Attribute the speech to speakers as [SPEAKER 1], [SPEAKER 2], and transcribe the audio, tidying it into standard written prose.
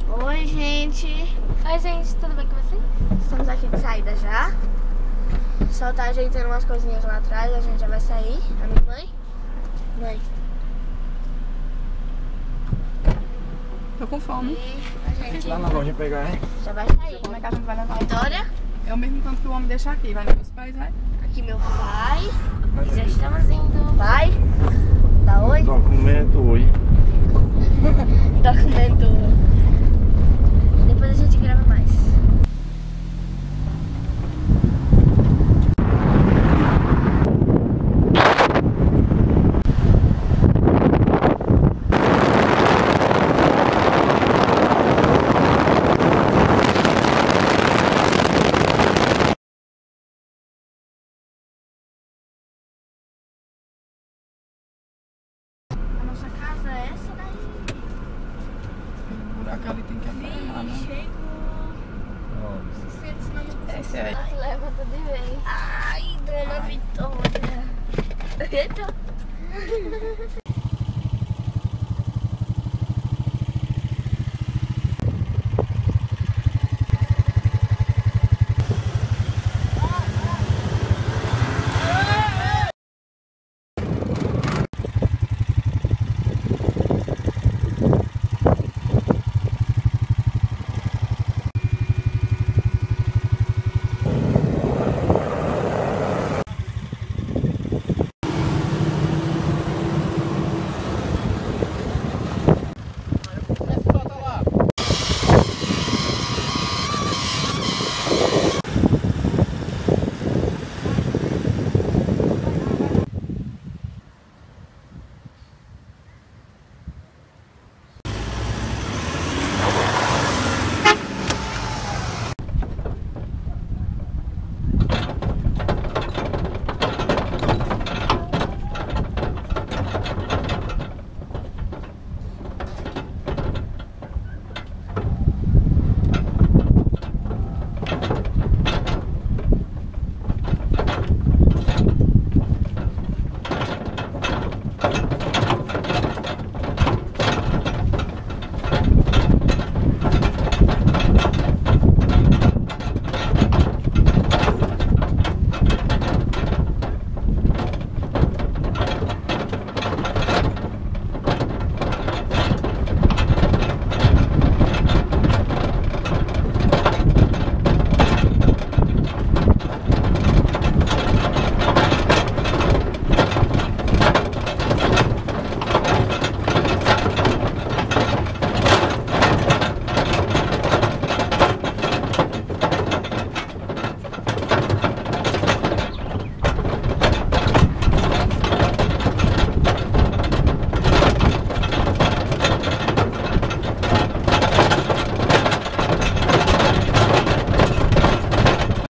[SPEAKER 1] Oi, gente.
[SPEAKER 2] Oi, gente, tudo bem com vocês?
[SPEAKER 1] Estamos aqui de saída já. Só tá ajeitando umas coisinhas lá atrás, a gente já vai sair. A minha mãe? Mãe.
[SPEAKER 3] Tô com fome.
[SPEAKER 1] E a gente
[SPEAKER 4] Lá na loja pegar, hein?
[SPEAKER 1] já vai sair.
[SPEAKER 3] Como é que a gente vai levar?
[SPEAKER 1] Vitória,
[SPEAKER 3] É o mesmo tanto que o homem deixa aqui. Vai nos pais, vai?
[SPEAKER 1] aqui meu pai.
[SPEAKER 4] Mas
[SPEAKER 1] Já
[SPEAKER 4] aqui,
[SPEAKER 1] estamos indo. Vai. Dá oi?
[SPEAKER 4] documento, oi.
[SPEAKER 1] Documento. Depois a gente grava mais. A nossa casa é essa daí.
[SPEAKER 3] O buraco ali tem que apertar, né?
[SPEAKER 1] Chegou. Se sente, senão não consegue.
[SPEAKER 3] Esse aí.
[SPEAKER 1] Se levanta de vez. Ai, dona Vitória. Eita.